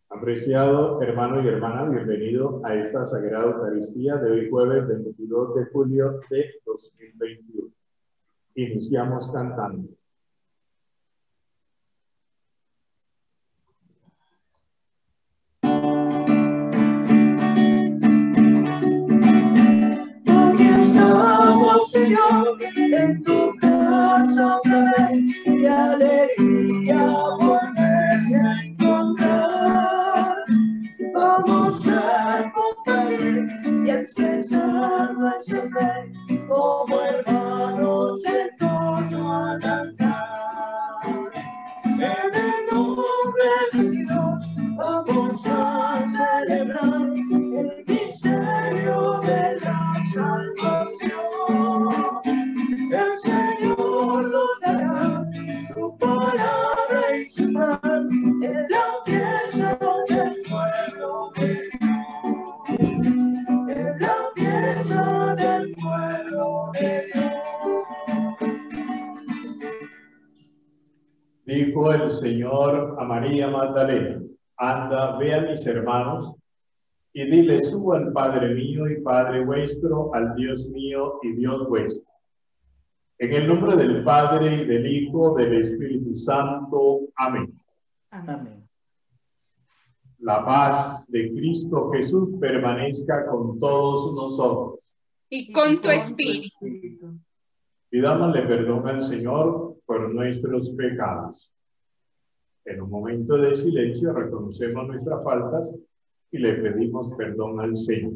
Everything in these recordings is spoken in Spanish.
Apreciado hermano y hermana, bienvenido a esta Sagrada Eucaristía de hoy jueves 22 de julio de 2021. Iniciamos cantando. Aquí estamos, Señor, en tu casa otra vez, qué alegría volverte a encontrar. Vamos a compartir y a expresar nuestro fe como hermanos en torno al altar. En el nombre de Dios vamos a celebrar el misterio de la salvación. El Señor nos dará su palabra y su pan en la fiesta del pueblo de Dios. En la fiesta del pueblo de Dios. Dijo el Señor a María Magdalena: anda, ve a mis hermanos y dile: subo al Padre mío y Padre vuestro, al Dios mío y Dios vuestro. En el nombre del Padre y del Hijo, del Espíritu Santo. Amén. Amén. La paz de Cristo Jesús permanezca con todos nosotros. Y con tu espíritu. Pidámosle perdón al Señor por nuestros pecados. En un momento de silencio reconocemos nuestras faltas y le pedimos perdón al Señor.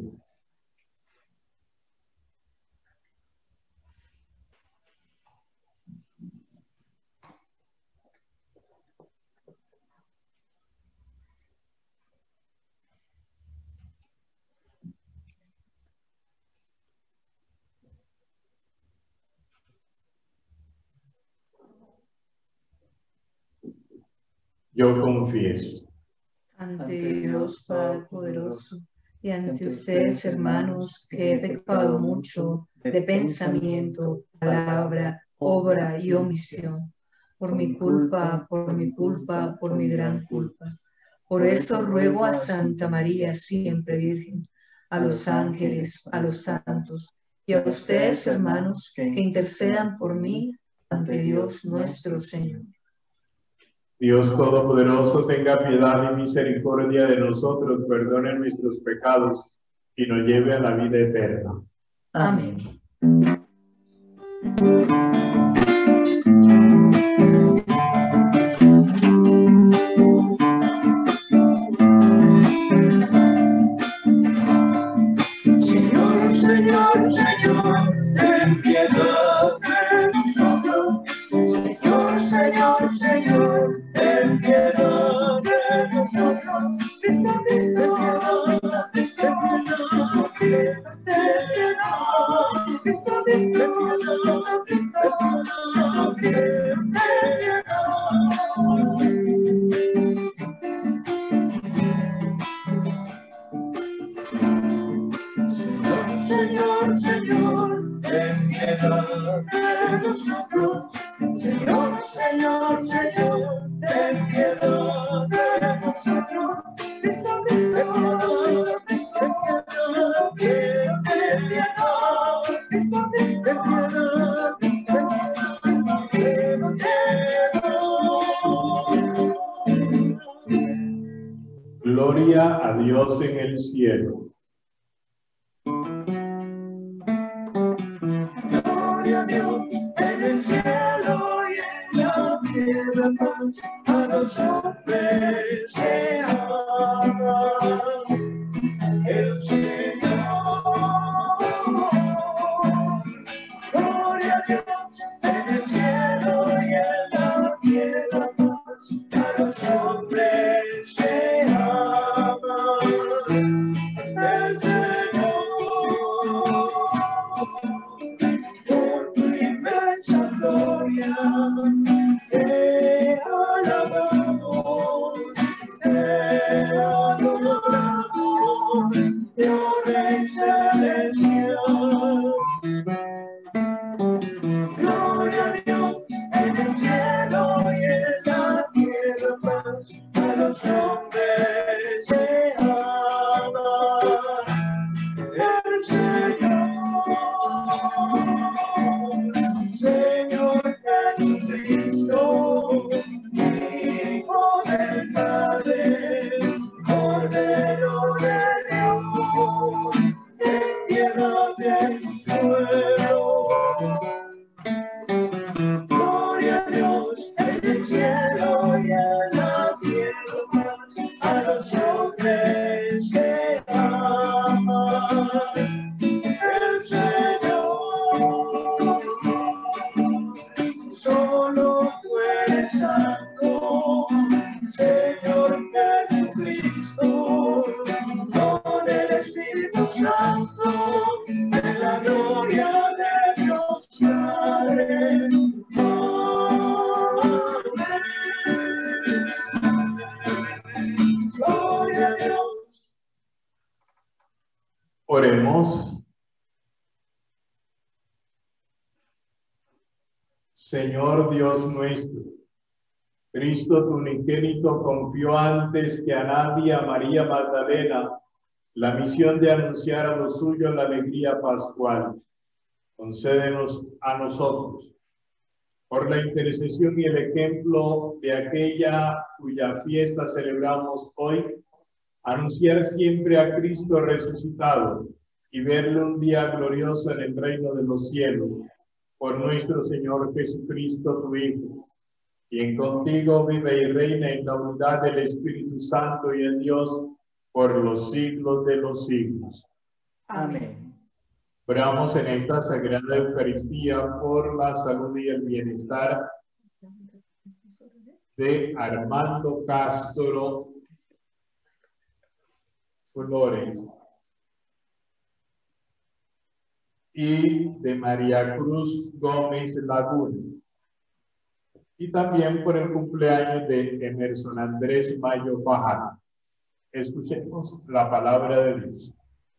Yo confieso ante Dios Padre poderoso y ante ustedes, hermanos, que he pecado mucho de pensamiento, palabra, obra y omisión, por mi culpa, por mi gran culpa. Por eso ruego a Santa María, siempre Virgen, a los ángeles, a los santos y a ustedes, hermanos, que intercedan por mí ante Dios nuestro Señor. Dios Todopoderoso, tenga piedad y misericordia de nosotros, perdone nuestros pecados y nos lleve a la vida eterna. Amén. Señor, Señor, Señor, ten piedad de nosotros. Señor, Señor, Señor, ten piedad de nosotros. Cristo, Cristo, ten piedad, Cristo, ten piedad. Cristo, Cristo, Cristo, Cristo, ten piedad. Señor, Señor, ten piedad de nosotros. Señor, Señor, Señor, ten piedad de nosotros. Cristo, Cristo, Cristo, ten piedad, ten piedad. Cristo, Cristo, ten piedad, ten piedad. Gloria a Dios en el cielo. Gloria a Dios en el cielo y en la tierra, paz a los hombres que aman el Señor. Gloria a Dios en el cielo y en la tierra, paz a los hombres que aman el Señor. Por tu inmensa gloria te alabamos, te adoramos, Dios Rey celestial. Gloria a Dios en el cielo y en la tierra, paz a los hombres Santo, Señor Jesucristo, con el Espíritu Santo, en la gloria de Dios Padre. Amén. Gloria a Dios. Oremos. Señor Dios nuestro, Cristo tu unigénito confió antes que a nadie a María Magdalena la misión de anunciar a los suyos la alegría pascual. Concédenos a nosotros, por la intercesión y el ejemplo de aquella cuya fiesta celebramos hoy, anunciar siempre a Cristo resucitado y verle un día glorioso en el reino de los cielos, por nuestro Señor Jesucristo, tu Hijo, quien contigo vive y reina en la unidad del Espíritu Santo y en Dios por los siglos de los siglos. Amén. Oramos en esta Sagrada Eucaristía por la salud y el bienestar de Armando Castro Flores y de María Cruz Gómez Laguna, y también por el cumpleaños de Emerson Andrés Mayo Fajardo. Escuchemos la palabra de Dios.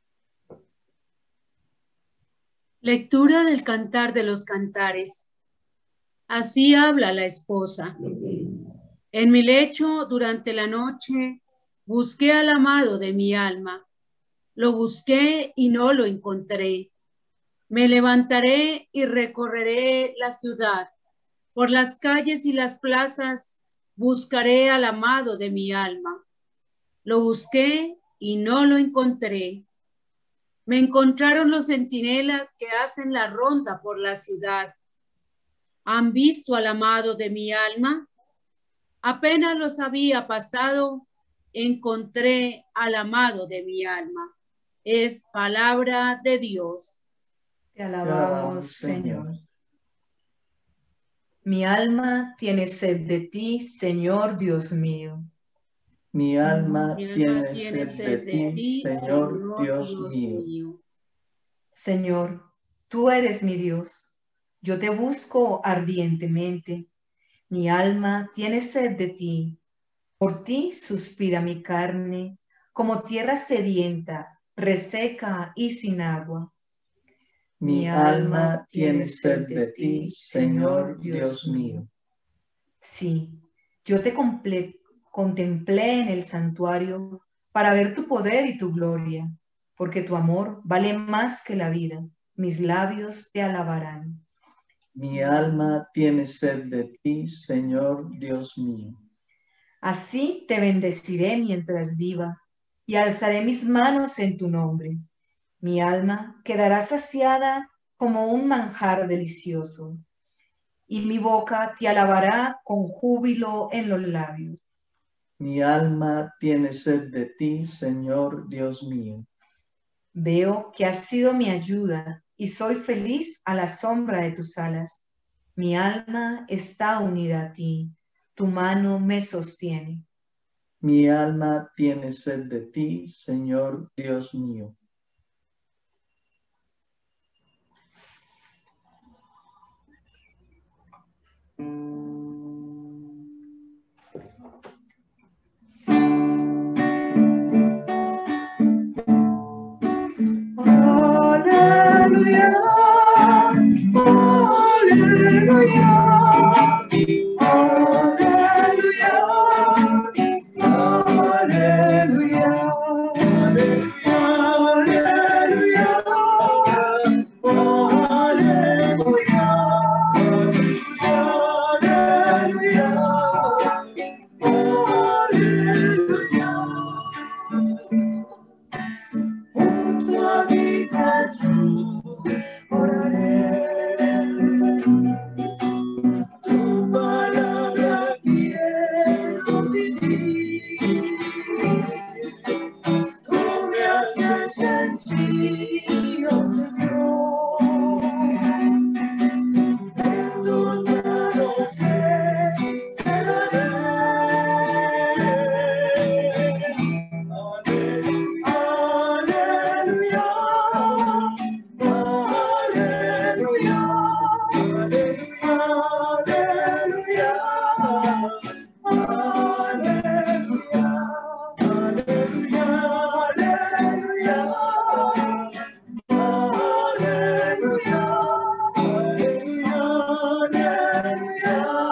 Lectura del Cantar de los Cantares. Así habla la esposa. En mi lecho durante la noche busqué al amado de mi alma. Lo busqué y no lo encontré. Me levantaré y recorreré la ciudad. Por las calles y las plazas buscaré al amado de mi alma. Lo busqué y no lo encontré. Me encontraron los centinelas que hacen la ronda por la ciudad. ¿Han visto al amado de mi alma? Apenas los había pasado, encontré al amado de mi alma. Es palabra de Dios. Te alabamos, Señor. Mi alma tiene sed de ti, Señor Dios mío. Mi alma Mi tiene alma sed de ti, Señor Dios mío. Señor, tú eres mi Dios. Yo te busco ardientemente. Mi alma tiene sed de ti. Por ti suspira mi carne, como tierra sedienta, reseca y sin agua. Mi alma tiene sed de ti, Señor Dios mío. Sí, yo te contemplé en el santuario para ver tu poder y tu gloria, porque tu amor vale más que la vida. Mis labios te alabarán. Mi alma tiene sed de ti, Señor Dios mío. Así te bendeciré mientras viva y alzaré mis manos en tu nombre. Mi alma quedará saciada como un manjar delicioso, y mi boca te alabará con júbilo en los labios. Mi alma tiene sed de ti, Señor Dios mío. Veo que has sido mi ayuda y soy feliz a la sombra de tus alas. Mi alma está unida a ti, tu mano me sostiene. Mi alma tiene sed de ti, Señor Dios mío. Aleluya, aleluya, aleluya, aleluya, aleluya,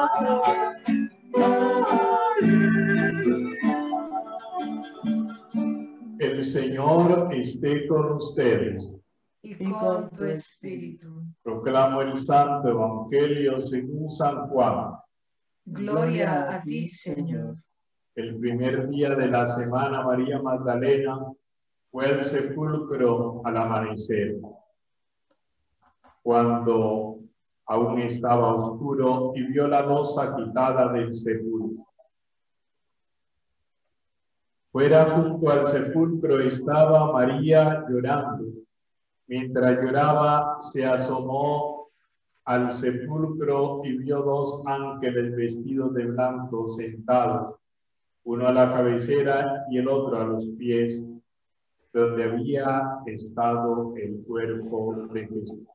El Señor esté con ustedes. Y con tu espíritu. Proclamo el Santo Evangelio según San Juan. Gloria a ti, Señor. El primer día de la semana, María Magdalena fue al sepulcro al amanecer, cuando aún estaba oscuro, y vio la losa quitada del sepulcro. Fuera junto al sepulcro estaba María llorando. Mientras lloraba, se asomó al sepulcro y vio dos ángeles vestidos de blanco sentados, uno a la cabecera y el otro a los pies, donde había estado el cuerpo de Jesús.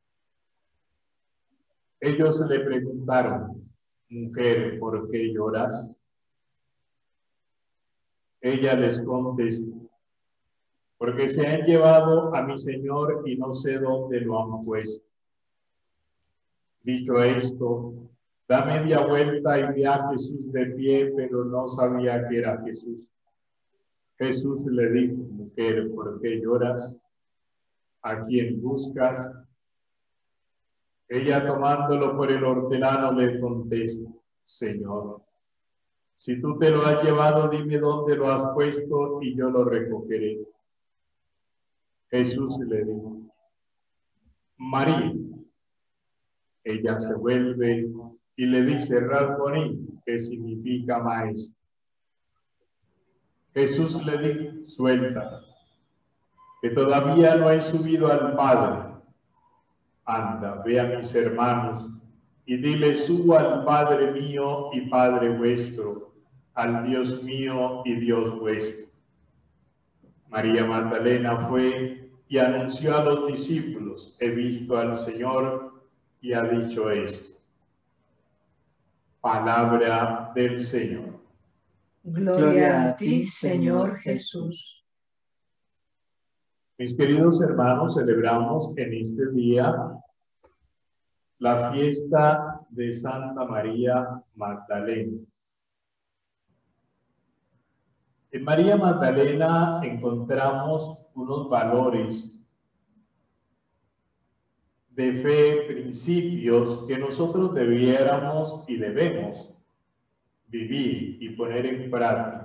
Ellos le preguntaron: mujer, ¿por qué lloras? Ella les contestó: porque se han llevado a mi Señor y no sé dónde lo han puesto. Dicho esto, da media vuelta y ve a Jesús de pie, pero no sabía que era Jesús. Jesús le dijo: mujer, ¿por qué lloras? ¿A quién buscas? Ella, tomándolo por el hortelano, le contesta: Señor, si tú te lo has llevado, dime dónde lo has puesto y yo lo recogeré. Jesús le dijo: María. Ella se vuelve y le dice: Rabboni, que significa maestro. Jesús le dijo: suelta, que todavía no he subido al Padre. Anda, ve a mis hermanos y dile: subo al Padre mío y Padre vuestro, al Dios mío y Dios vuestro. María Magdalena fue y anunció a los discípulos: he visto al Señor, y ha dicho esto. Palabra del Señor. Gloria a ti, Señor Jesús. Mis queridos hermanos, celebramos en este día la fiesta de Santa María Magdalena. En María Magdalena encontramos unos valores de fe, principios que nosotros debiéramos y debemos vivir y poner en práctica.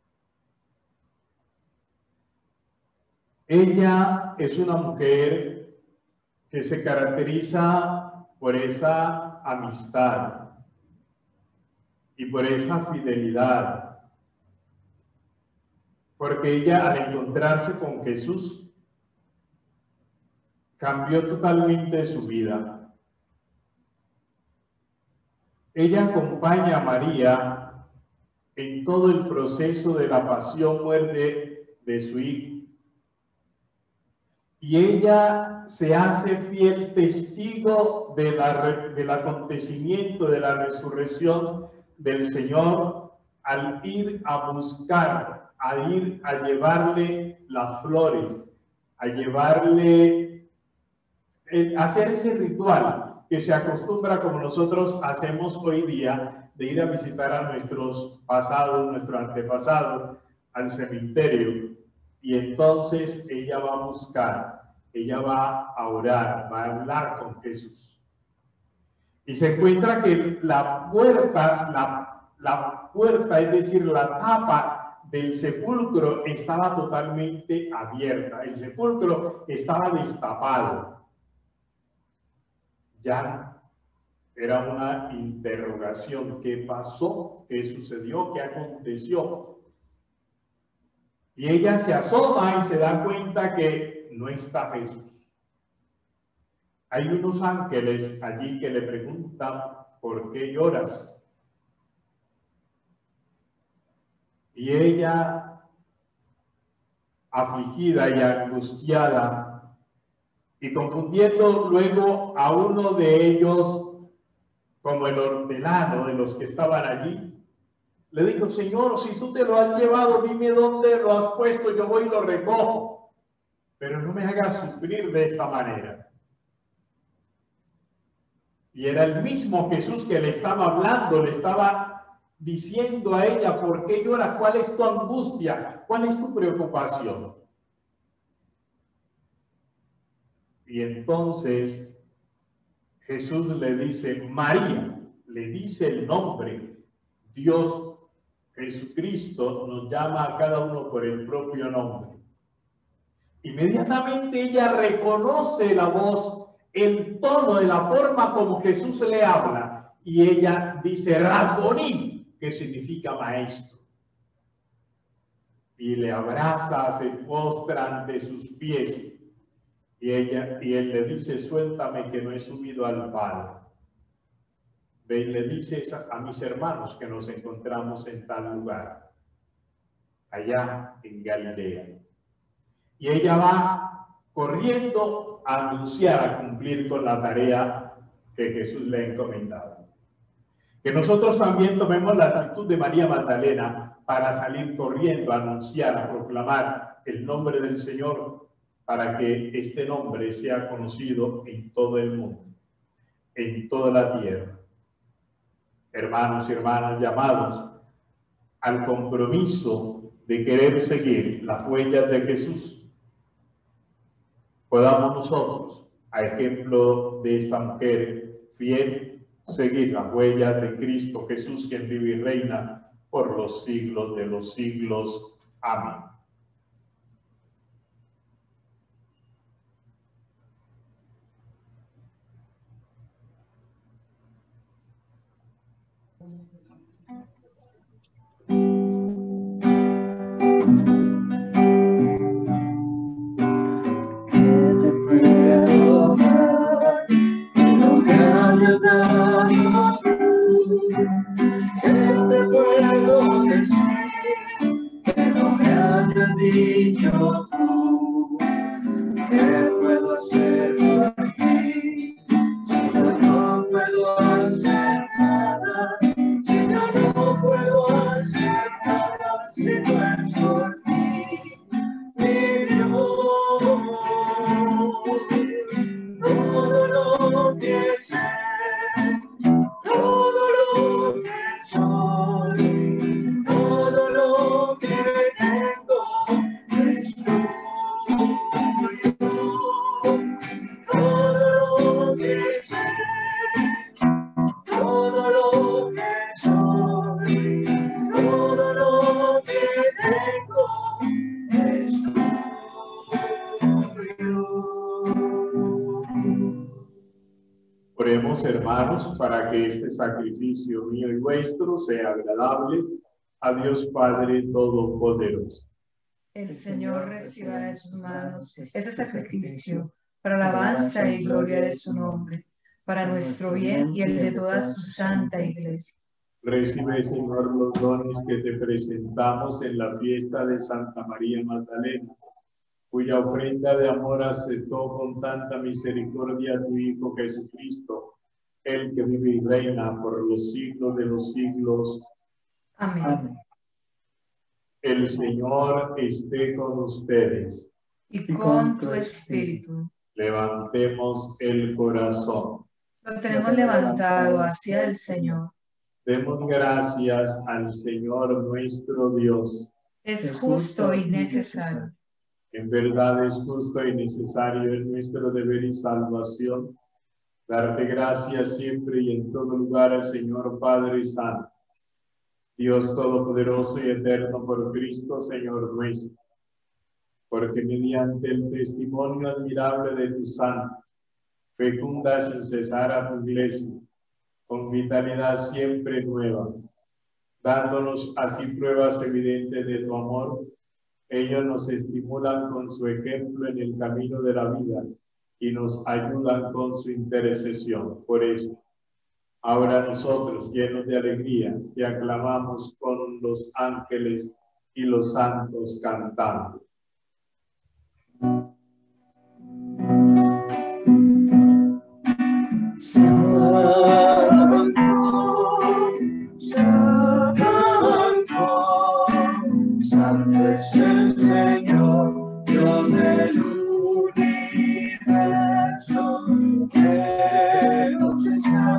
Ella es una mujer que se caracteriza por esa amistad y por esa fidelidad, porque ella, al encontrarse con Jesús, cambió totalmente su vida. Ella acompaña a María en todo el proceso de la pasión, muerte de su hijo. Y ella se hace fiel testigo del acontecimiento de la resurrección del Señor, al ir a buscar, a ir a llevarle las flores, a llevarle, hacer ese ritual que se acostumbra, como nosotros hacemos hoy día, de ir a visitar a nuestros pasados, nuestros antepasados, al cementerio. Y entonces ella va a buscar, ella va a orar, va a hablar con Jesús. Y se encuentra que la puerta, es decir, la tapa del sepulcro estaba totalmente abierta. El sepulcro estaba destapado. Ya era una interrogación. ¿Qué pasó? ¿Qué sucedió? ¿Qué aconteció? Y ella se asoma y se da cuenta que no está Jesús. Hay unos ángeles allí que le preguntan: ¿por qué lloras? Y ella, afligida y angustiada, y confundiendo luego a uno de ellos como el hortelano de los que estaban allí, le dijo: Señor, si tú te lo has llevado, dime dónde lo has puesto, yo voy y lo recojo, pero no me hagas sufrir de esa manera. Y era el mismo Jesús que le estaba hablando, le estaba diciendo a ella, ¿por qué llora? ¿Cuál es tu angustia? ¿Cuál es tu preocupación? Y entonces Jesús le dice, María, le dice el nombre. Dios Jesucristo nos llama a cada uno por el propio nombre. Inmediatamente ella reconoce la voz, el tono de la forma como Jesús le habla, y ella dice Rabboni, que significa maestro, y le abraza, se postra ante sus pies, y él le dice, suéltame que no he subido al Padre. Ve y le dice a mis hermanos que nos encontramos en tal lugar, allá en Galilea. Y ella va corriendo a anunciar, a cumplir con la tarea que Jesús le ha encomendado. Que nosotros también tomemos la actitud de María Magdalena para salir corriendo a anunciar, a proclamar el nombre del Señor, para que este nombre sea conocido en todo el mundo, en toda la tierra. Hermanos y hermanas, llamados al compromiso de querer seguir las huellas de Jesús, podamos nosotros, a ejemplo de esta mujer fiel, seguir las huellas de Cristo Jesús, quien vive y reina por los siglos de los siglos. Amén. Dicho tú, ¿qué puedo hacer por ti? Si yo no puedo hacer nada, si yo no puedo hacer nada, si no es por ti, mi Dios, todo lo que sé, todo lo que soy, todo lo que tengo. Oremos, hermanos, para que este sacrificio mío y vuestro sea agradable a Dios Padre Todopoderoso. El Señor reciba de sus manos ese sacrificio para la alabanza y gloria de su nombre, para nuestro bien y el de toda su santa Iglesia. Recibe, Señor, los dones que te presentamos en la fiesta de Santa María Magdalena, cuya ofrenda de amor aceptó con tanta misericordia a tu Hijo Jesucristo, el que vive y reina por los siglos de los siglos. Amén. Amén. El Señor esté con ustedes. Y con tu espíritu. Levantemos el corazón. Lo tenemos levantado hacia el Señor. Demos gracias al Señor nuestro Dios. Es justo y necesario. En verdad es justo y necesario, es nuestro deber y salvación, darte gracias siempre y en todo lugar al Señor Padre Santo, Dios Todopoderoso y Eterno, por Cristo Señor nuestro, porque mediante el testimonio admirable de tu santo, fecunda sin cesar a tu iglesia, con vitalidad siempre nueva, dándonos así pruebas evidentes de tu amor. Ellos nos estimulan con su ejemplo en el camino de la vida y nos ayudan con su intercesión. Por eso, ahora nosotros, llenos de alegría, te aclamamos con los ángeles y los santos cantando. Santo es el Señor, Dios del universo, que nos está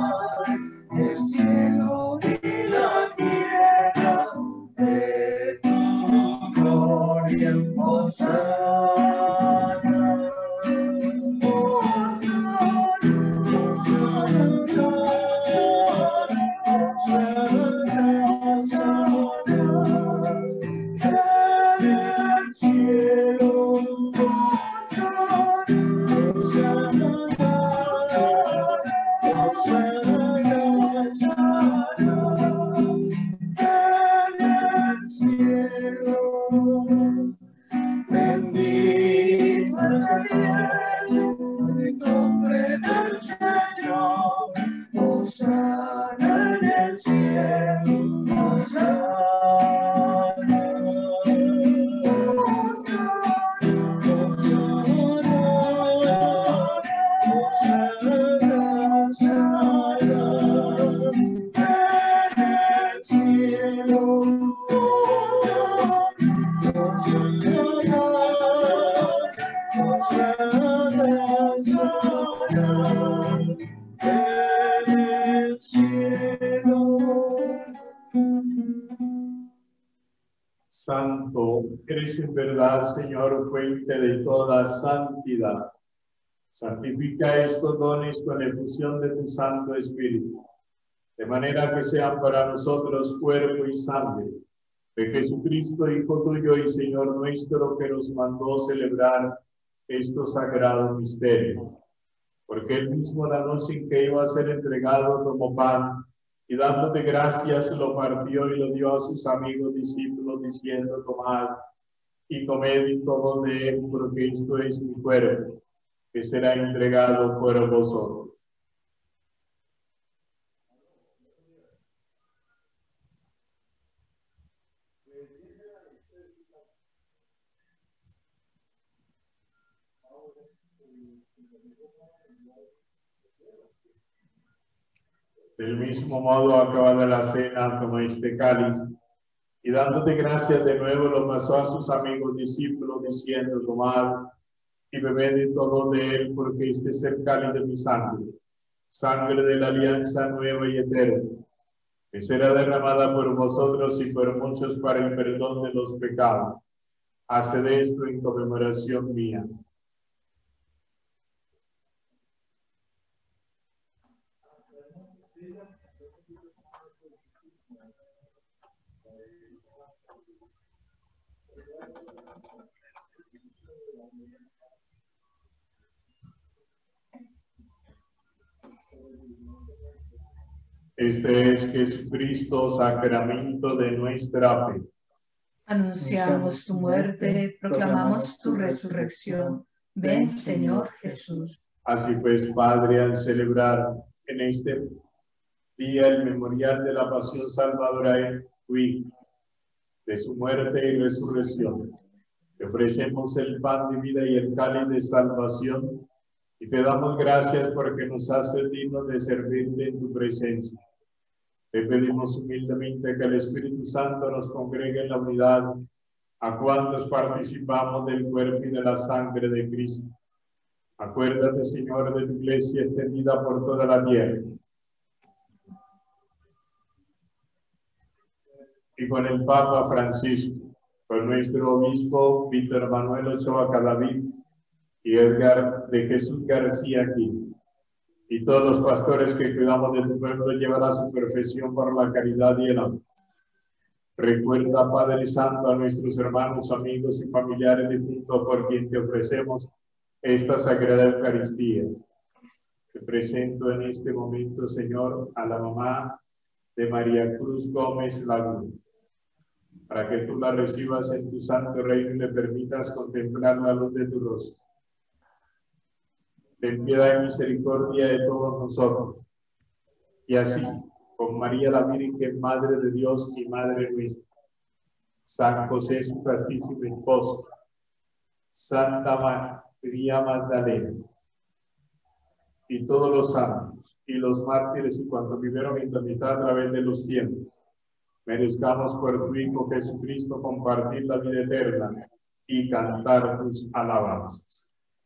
Santo, eres en verdad, Señor, fuente de toda santidad. Santifica estos dones con la efusión de tu Santo Espíritu, de manera que sean para nosotros cuerpo y sangre de Jesucristo, Hijo tuyo y Señor nuestro, que nos mandó celebrar estos sagrados misterios. Porque él mismo, la noche en que iba a ser entregado, tomó pan y dándote gracias lo partió y lo dio a sus amigos discípulos, diciendo: tomad y comed y tomad de él, porque esto es mi cuerpo, que será entregado por vosotros. Del mismo modo, acabada la cena, tomó este cáliz y dándote gracias de nuevo lo pasó a sus amigos discípulos, diciendo: tomad y bebed de todo de él, porque este es el cáliz de mi sangre, sangre de la alianza nueva y eterna, que será derramada por vosotros y por muchos para el perdón de los pecados. Haced esto en conmemoración mía. Este es Jesucristo, sacramento de nuestra fe. Anunciamos tu muerte, proclamamos tu resurrección. Ven, Señor Jesús. Así pues, Padre, al celebrar en este día el memorial de la pasión salvadora de tu Hijo, de su muerte y resurrección, te ofrecemos el pan de vida y el cáliz de salvación, y te damos gracias porque nos haces dignos de servirte en tu presencia. Te pedimos humildemente que el Espíritu Santo nos congregue en la unidad a cuantos participamos del cuerpo y de la sangre de Cristo. Acuérdate, Señor, de tu iglesia extendida por toda la tierra. Y con el Papa Francisco, con nuestro obispo Víctor Manuel Ochoa Cadavid y Edgar de Jesús García aquí, y todos los pastores que cuidamos de tu pueblo, llevar a su perfección por la caridad y el amor. Recuerda, Padre Santo, a nuestros hermanos, amigos y familiares difuntos por quien te ofrecemos esta sagrada Eucaristía. Te presento en este momento, Señor, a la mamá de María Cruz Gómez Laguna, para que tú la recibas en tu santo reino y le permitas contemplar la luz de tu rostro. Ten piedad y misericordia de todos nosotros. Y así, con María la Virgen, Madre de Dios y Madre nuestra, San José, su castísimo esposo, Santa María Magdalena, y todos los santos, y los mártires, y cuantos vivieron en tu amistad a través de los tiempos, merezcamos por tu Hijo Jesucristo compartir la vida eterna y cantar tus alabanzas.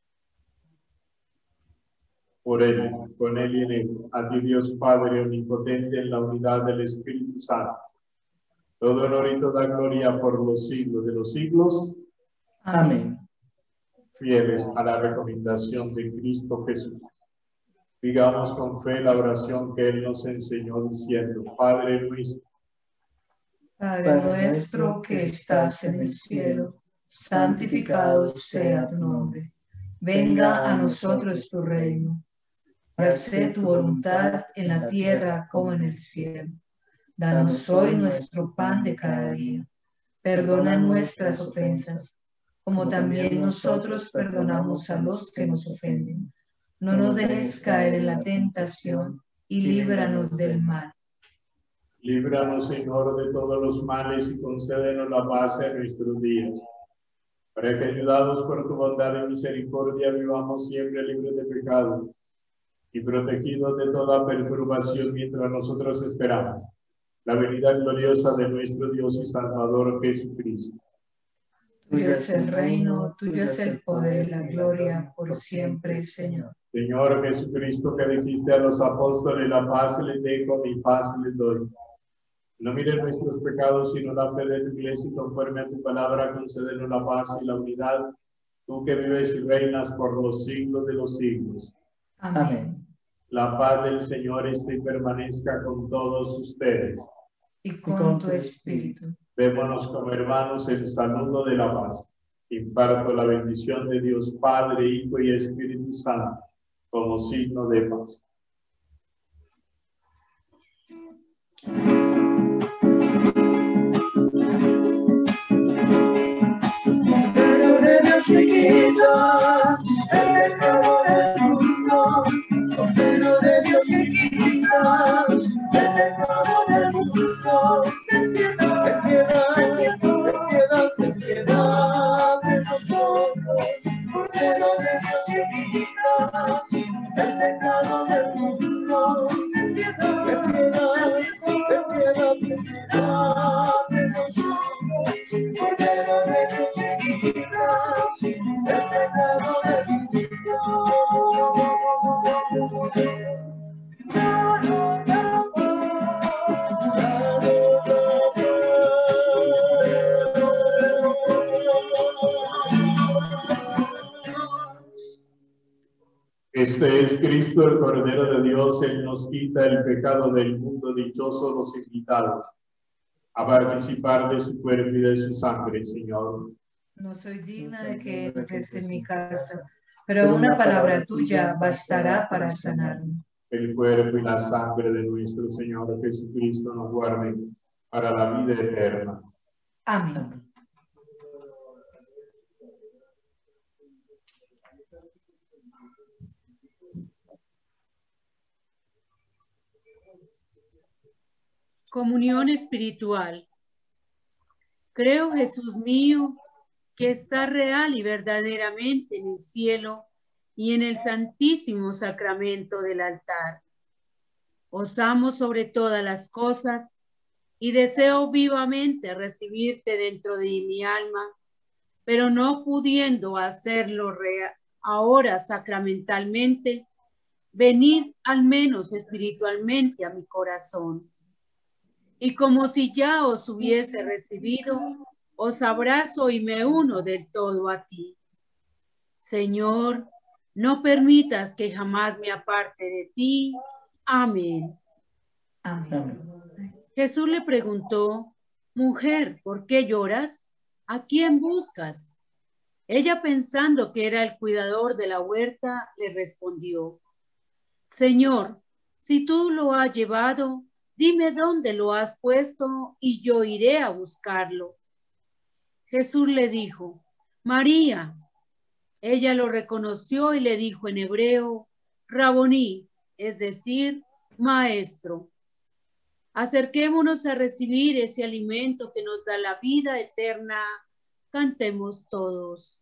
Por él, con él y en él, a ti Dios Padre omnipotente, en la unidad del Espíritu Santo, todo honor y toda gloria por los siglos de los siglos. Amén. Fieles a la recomendación de Cristo Jesús, digamos con fe la oración que él nos enseñó diciendo: Padre nuestro, Padre nuestro que estás en el cielo, santificado sea tu nombre. Venga a nosotros tu reino. Hágase tu voluntad en la tierra como en el cielo. Danos hoy nuestro pan de cada día. Perdona nuestras ofensas, como también nosotros perdonamos a los que nos ofenden. No nos dejes caer en la tentación y líbranos del mal. líbranos, Señor, de todos los males y concédenos la paz en nuestros días, para que, ayudados por tu bondad y misericordia, vivamos siempre libres de pecado y protegidos de toda perturbación mientras nosotros esperamos la venida gloriosa de nuestro Dios y Salvador Jesucristo. Tuyo es el reino, tuyo es el poder y la gloria por siempre, Señor. Señor Jesucristo, que dijiste a los apóstoles: la paz les dejo, mi paz les doy. No mires nuestros pecados, sino la fe de tu iglesia, y conforme a tu palabra, concédenos la paz y la unidad, tú que vives y reinas por los siglos de los siglos. Amén. La paz del Señor esté y permanezca con todos ustedes. Y con tu espíritu. Démonos como hermanos el saludo de la paz. Imparto la bendición de Dios Padre, Hijo y Espíritu Santo, como signo de paz. Cordero de Dios que quitas el pecado del mundo, Cordero de Dios que quitas el pecado del mundo, ten piedad de nosotros, Cordero de Dios que quitas el pecado del mundo, ten piedad de nosotros, Cordero de Dios que quitas el pecado del Este es Cristo, el Cordero de Dios. Él nos quita el pecado del mundo. Dichosos los invitados a participar de su cuerpo y de su sangre, Señor. No soy digna de que entres en mi casa, pero una palabra tuya bastará para sanarme. El cuerpo y la sangre de nuestro Señor Jesucristo nos guarde para la vida eterna. Amén. Comunión espiritual. Creo, Jesús mío, que está real y verdaderamente en el cielo y en el santísimo sacramento del altar. Os amo sobre todas las cosas y deseo vivamente recibirte dentro de mi alma, pero no pudiendo hacerlo ahora sacramentalmente, venid al menos espiritualmente a mi corazón. Y como si ya os hubiese recibido, os abrazo y me uno del todo a ti. Señor, no permitas que jamás me aparte de ti. Amén. Amén. Jesús le preguntó, mujer, ¿por qué lloras? ¿A quién buscas? Ella, pensando que era el cuidador de la huerta, le respondió, Señor, si tú lo has llevado, dime dónde lo has puesto y yo iré a buscarlo. Jesús le dijo, María. Ella lo reconoció y le dijo en hebreo, Raboní, es decir, maestro. Acerquémonos a recibir ese alimento que nos da la vida eterna. Cantemos todos.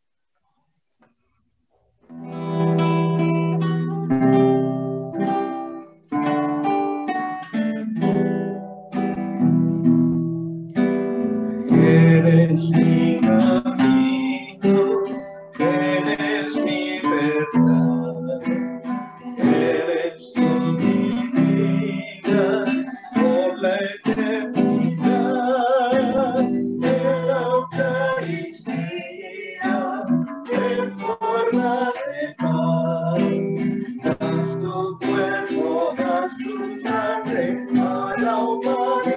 Eres mi camino, eres mi verdad, eres tú mi vida por la eternidad, en la Eucaristía, en forma de pan, das tu cuerpo, das tu sangre a la humanidad.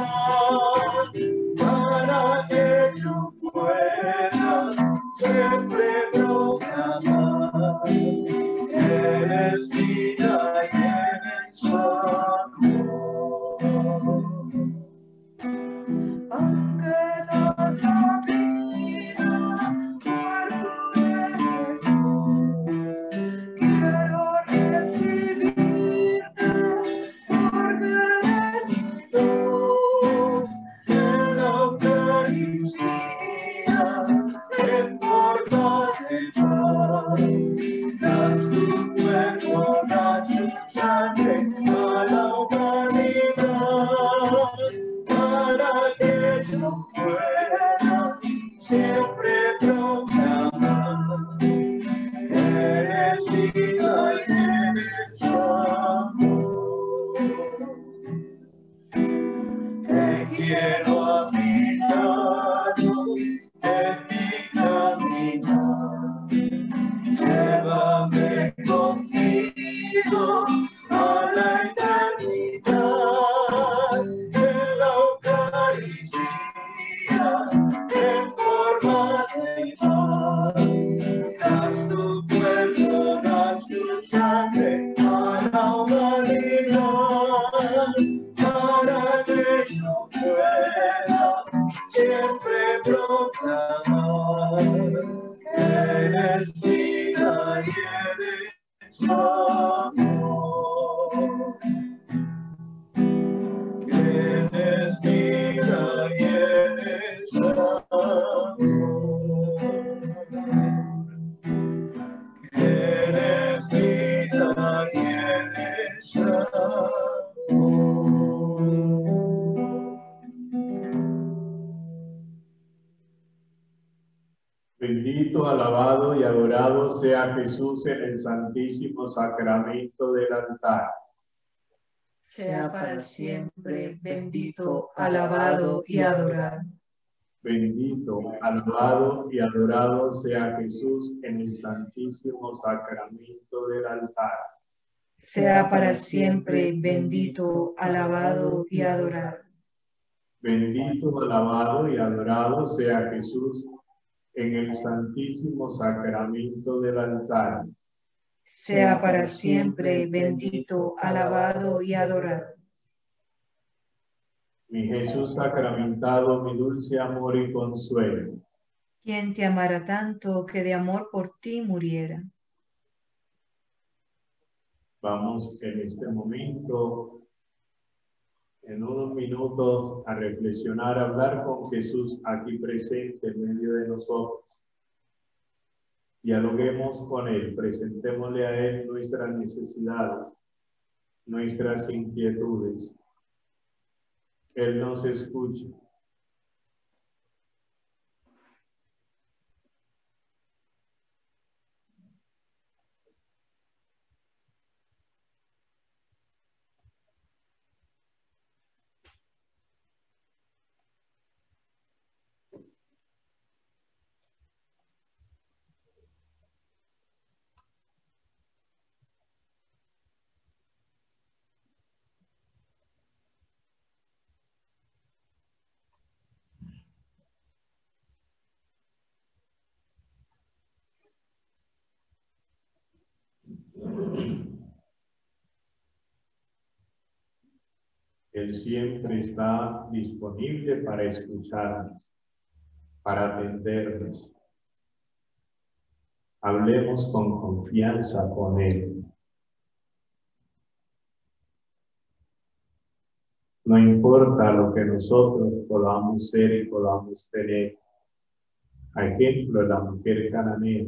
Para que tú puedas siempre proclamar, eres vida y eres amor. Aunque da la vida por tu Jesús, quiero recibirte porque eres mi quiero a mi lado en mi camino. Llévame contigo a la eternidad, en la Eucaristía, en forma de pan. Das tu cuerpo, das tu sangre a la humanidad, para que yo pueda siempre proclamar que eres vida y eres amor. Que eres vida y eres amor. Que eres vida y eres amor. Bendito, alabado y adorado sea Jesús en el santísimo sacramento del altar. Sea para siempre bendito, alabado y adorado. Bendito, alabado y adorado sea Jesús en el santísimo sacramento del altar. Sea para siempre bendito, alabado y adorado. Bendito, alabado y adorado sea Jesús en el santísimo sacramento del altar. Sea para siempre bendito, alabado y adorado. Mi Jesús sacramentado, mi dulce amor y consuelo. ¿Quién te amará tanto que de amor por ti muriera? Vamos en este momento, en unos minutos, a reflexionar, a hablar con Jesús aquí presente en medio de nosotros. Dialoguemos con Él, presentémosle a Él nuestras necesidades, nuestras inquietudes. Él nos escucha. Él siempre está disponible para escucharnos, para atendernos. Hablemos con confianza con Él. No importa lo que nosotros podamos ser y podamos tener. A ejemplo, la mujer cananea,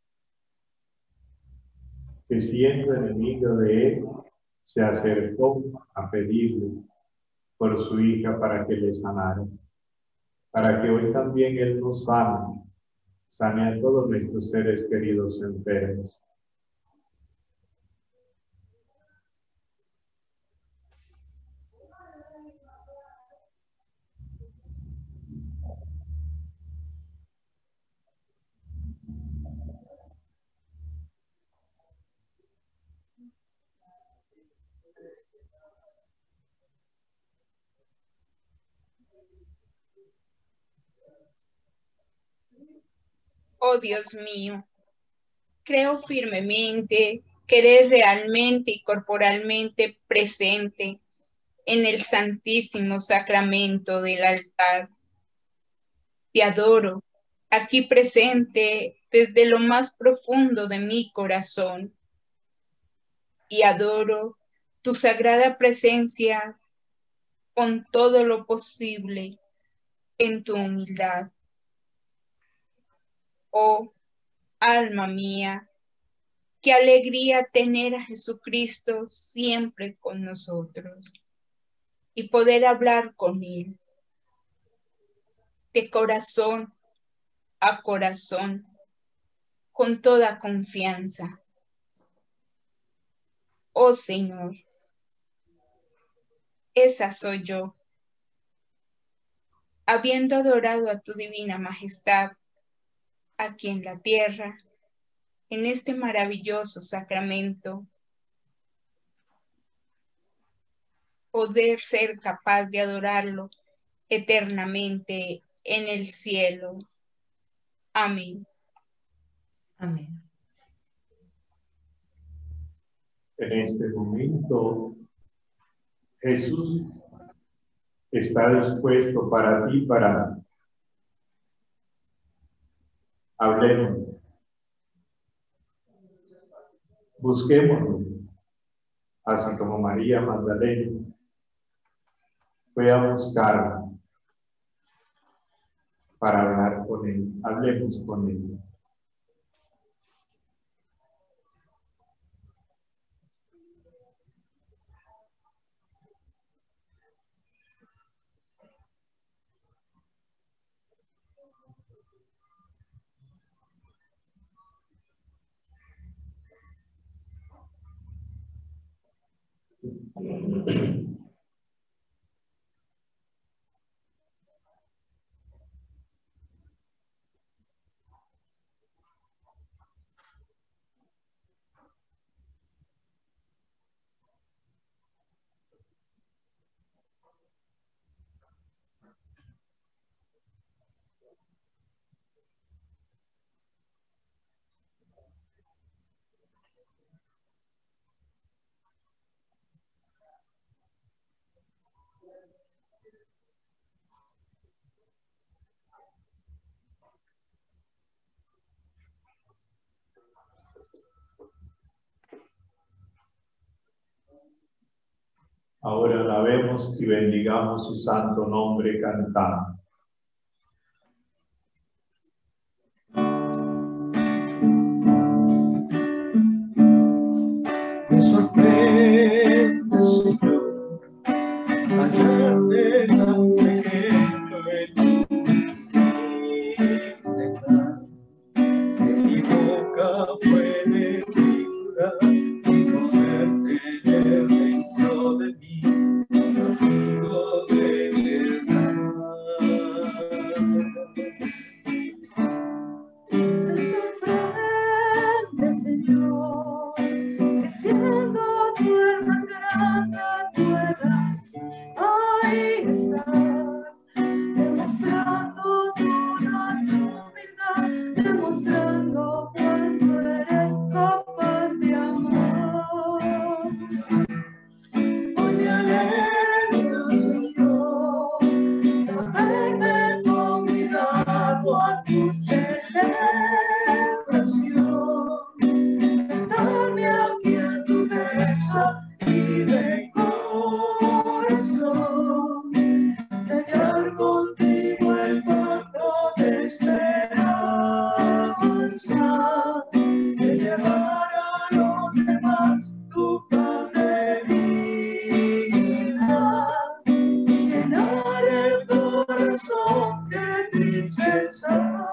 que siendo enemigo de Él, se acercó a pedirle por su hija para que le sanara, para que hoy también Él nos sane a todos nuestros seres queridos enfermos. Oh Dios mío, creo firmemente que eres realmente y corporalmente presente en el santísimo sacramento del altar. Te adoro, aquí presente desde lo más profundo de mi corazón, y adoro tu sagrada presencia con todo lo posible en tu humildad. Oh, alma mía, qué alegría tener a Jesucristo siempre con nosotros y poder hablar con Él de corazón a corazón, con toda confianza. Oh Señor, esa soy yo, habiendo adorado a tu divina majestad aquí en la tierra, en este maravilloso sacramento, poder ser capaz de adorarlo eternamente en el cielo. Amén. Amén. En este momento, Jesús está dispuesto para ti, para mí. Hablemos, busquémoslo, así como María Magdalena fue a buscar para hablar con él. Hablemos con él. Ahora alabemos y bendigamos su santo nombre cantando. Me sorprende, Señor, hallarte tan pequeño en tu dignidad, que mi boca puede figurar y poder tener dentro de mí un amigo de verdad. Me sorprende, Señor, que siendo tú el más grande puedas ahí estar, demostrando tu gran humildad, demostrando cuánto eres capaz de amar. Hoy me alegro, Señor, saberme convidado a tu celebración, sentarme aquí a tu mesa y de corazón sellar contigo el pacto de esperanza, de llevar a los demás tu pan de vida y llenar el corazón de tristeza.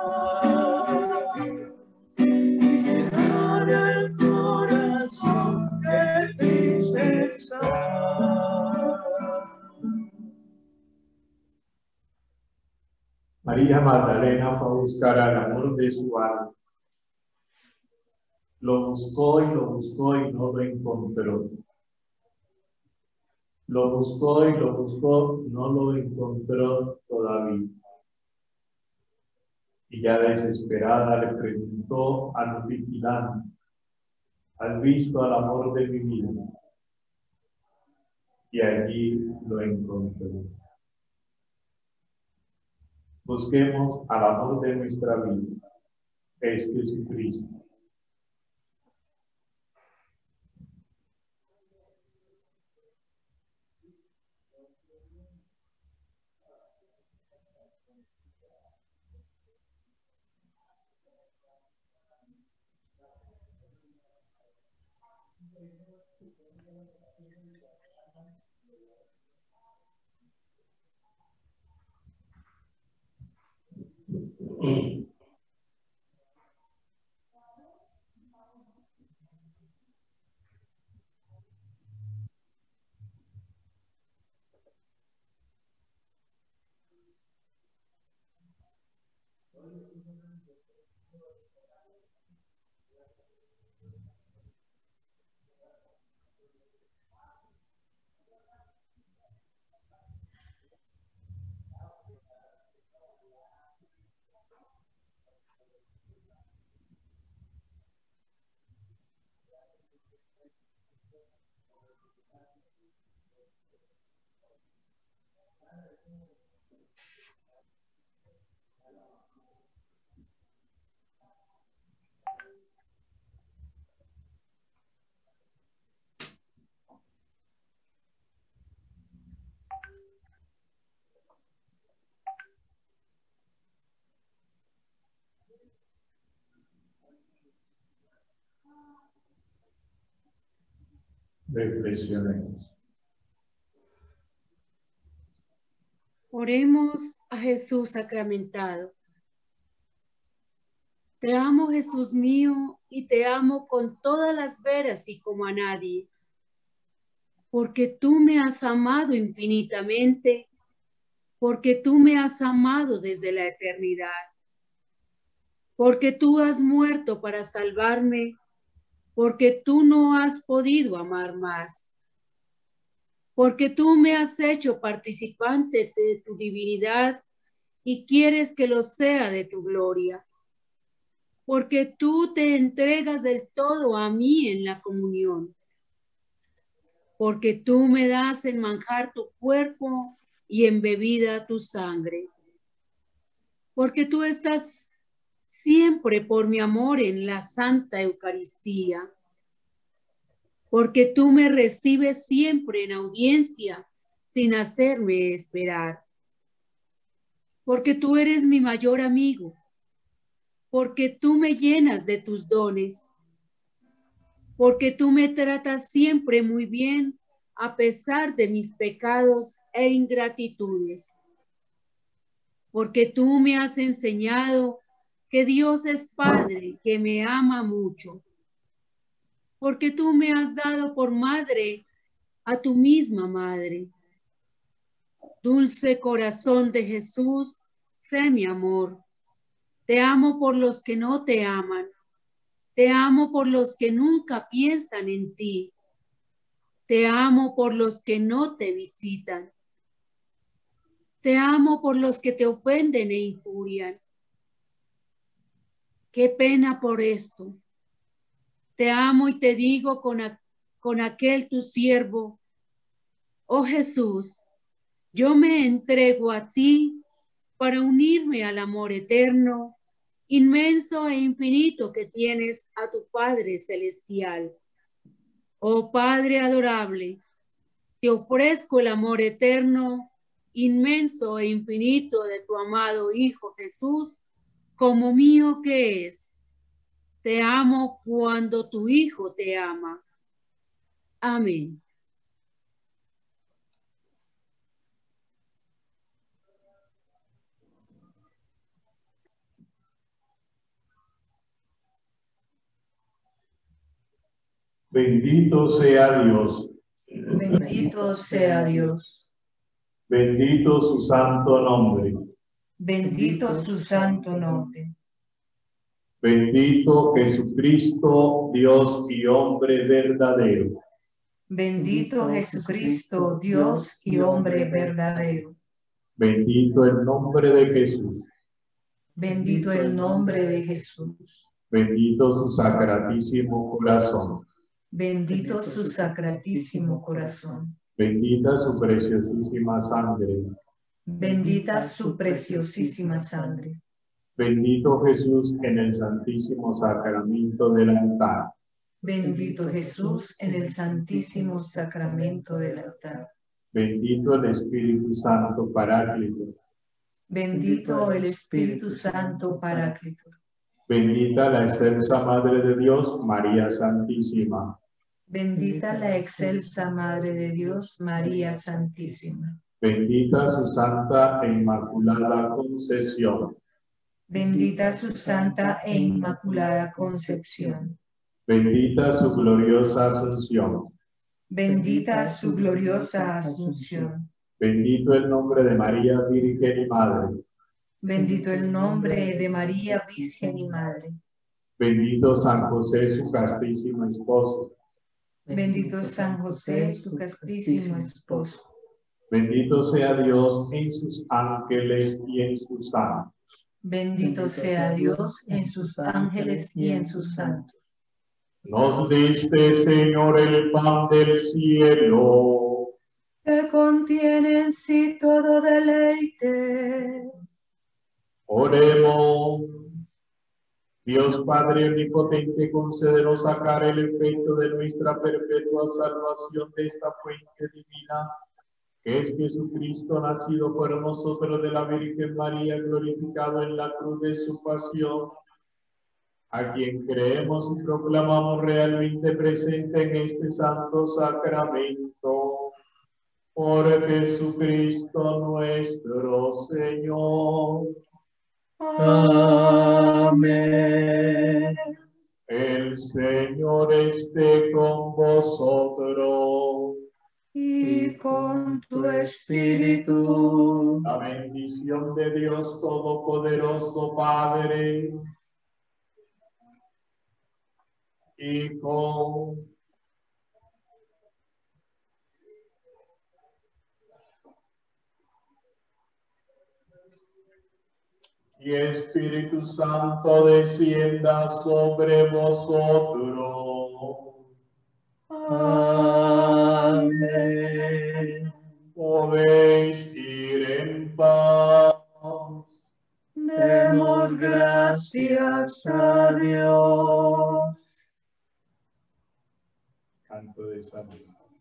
Y llenar el corazón de tristeza. María Magdalena fue a buscar al amor de su alma. Lo buscó y no lo encontró. Lo buscó y lo buscó, no lo encontró todavía. Y ya desesperada le preguntó al vigilante: ¿has visto al amor de mi vida? Y allí lo encontró. Busquemos al amor de nuestra vida, es Jesucristo. Reflexionemos. Oremos a Jesús sacramentado. Te amo, Jesús mío, y te amo con todas las veras y como a nadie, porque tú me has amado infinitamente, porque tú me has amado desde la eternidad, porque tú has muerto para salvarme, porque tú no has podido amar más, porque tú me has hecho participante de tu divinidad y quieres que lo sea de tu gloria, porque tú te entregas del todo a mí en la comunión, porque tú me das en manjar tu cuerpo y en bebida tu sangre, porque tú estás siempre por mi amor en la Santa Eucaristía, porque tú me recibes siempre en audiencia sin hacerme esperar, porque tú eres mi mayor amigo, porque tú me llenas de tus dones, porque tú me tratas siempre muy bien a pesar de mis pecados e ingratitudes, porque tú me has enseñado que Dios es Padre, que me ama mucho, porque tú me has dado por madre a tu misma madre. Dulce corazón de Jesús, sé mi amor. Te amo por los que no te aman. Te amo por los que nunca piensan en ti. Te amo por los que no te visitan. Te amo por los que te ofenden e injurian. Qué pena por esto. Te amo y te digo con aquel tu siervo, oh Jesús, yo me entrego a ti para unirme al amor eterno, inmenso e infinito que tienes a tu Padre Celestial. Oh Padre adorable, te ofrezco el amor eterno, inmenso e infinito de tu amado Hijo Jesús, como mío que es. Te amo cuando tu Hijo te ama. Amén. Bendito sea Dios. Bendito sea Dios. Bendito su santo nombre. Bendito su santo nombre. Bendito Jesucristo, Dios y hombre verdadero. Bendito Jesucristo, Dios y hombre verdadero. Bendito el nombre de Jesús. Bendito el nombre de Jesús. Bendito su sacratísimo corazón. Bendito su sacratísimo corazón. Bendita su preciosísima sangre. Bendita su preciosísima sangre. Bendito Jesús en el santísimo sacramento del altar. Bendito Jesús en el santísimo sacramento del altar. Bendito el Espíritu Santo Paráclito. Bendito el Espíritu Santo Paráclito. Bendita la excelsa Madre de Dios, María Santísima. Bendita la excelsa Madre de Dios, María Santísima. Bendita su santa e inmaculada concepción. Bendita su santa e inmaculada concepción. Bendita su gloriosa asunción. Bendita su gloriosa asunción. Bendito el nombre de María Virgen y Madre. Bendito el nombre de María, Virgen y Madre. Bendito San José, su castísimo esposo. Bendito San José, su castísimo esposo. Bendito sea Dios en sus ángeles y en sus santos. Bendito sea Dios en sus ángeles y en sus santos. Nos diste, Señor, el pan del cielo. Que contiene en sí todo deleite. Oremos. Dios Padre Omnipotente, concédenos sacar el efecto de nuestra perpetua salvación de esta fuente divina, que es Jesucristo, nacido por nosotros de la Virgen María, glorificado en la cruz de su pasión, a quien creemos y proclamamos realmente presente en este santo sacramento. Por Jesucristo nuestro Señor. Amén. El Señor esté con vosotros. Y con tu espíritu. La bendición de Dios Todopoderoso, Padre, Hijo y Espíritu Santo descienda sobre vosotros. Amén. Podéis ir en paz. Demos gracias a Dios. Canto de salud.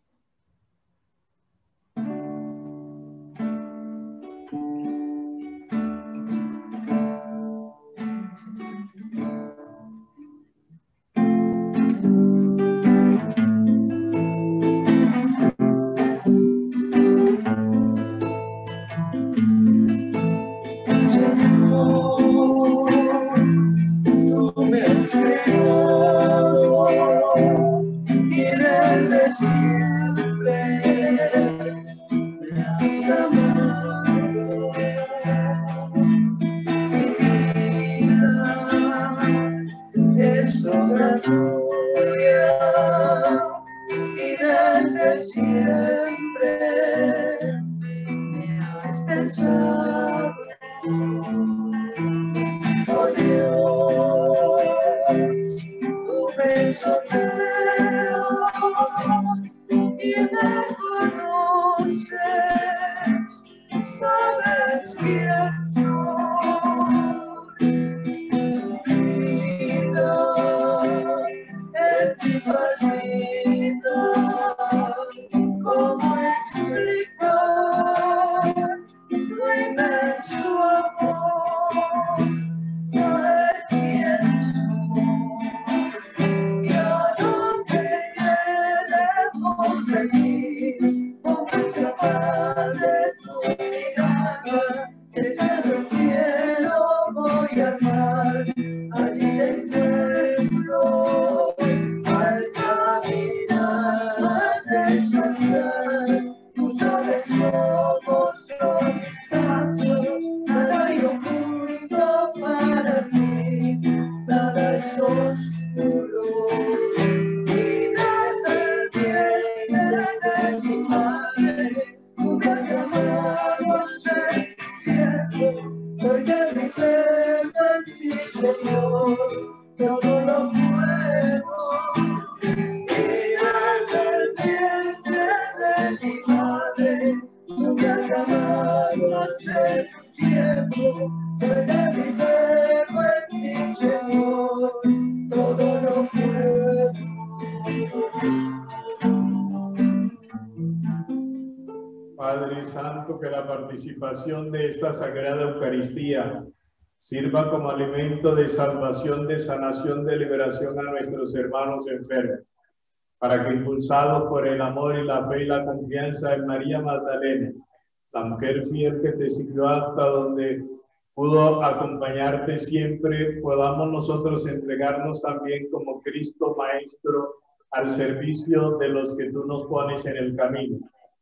Padre Santo, que la participación de esta Sagrada Eucaristía sirva como alimento de salvación, de sanación, de liberación a nuestros hermanos enfermos, para que, impulsados por el amor y la fe y la confianza en María Magdalena, la mujer fiel que te siguió hasta donde pudo acompañarte siempre, podamos nosotros entregarnos también como Cristo Maestro al servicio de los que tú nos pones en el camino,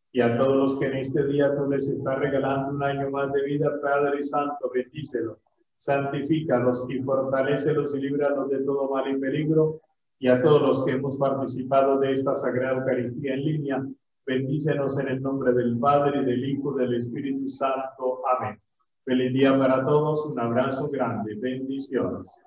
Y a todos los que en este día tú les estás regalando un año más de vida, Padre Santo, bendícelos, santifícalos y fortalécelos y líbralos de todo mal y peligro. Y a todos los que hemos participado de esta Sagrada Eucaristía en línea, bendícenos en el nombre del Padre, del Hijo, del Espíritu Santo. Amén. Feliz día para todos, un abrazo grande, bendiciones.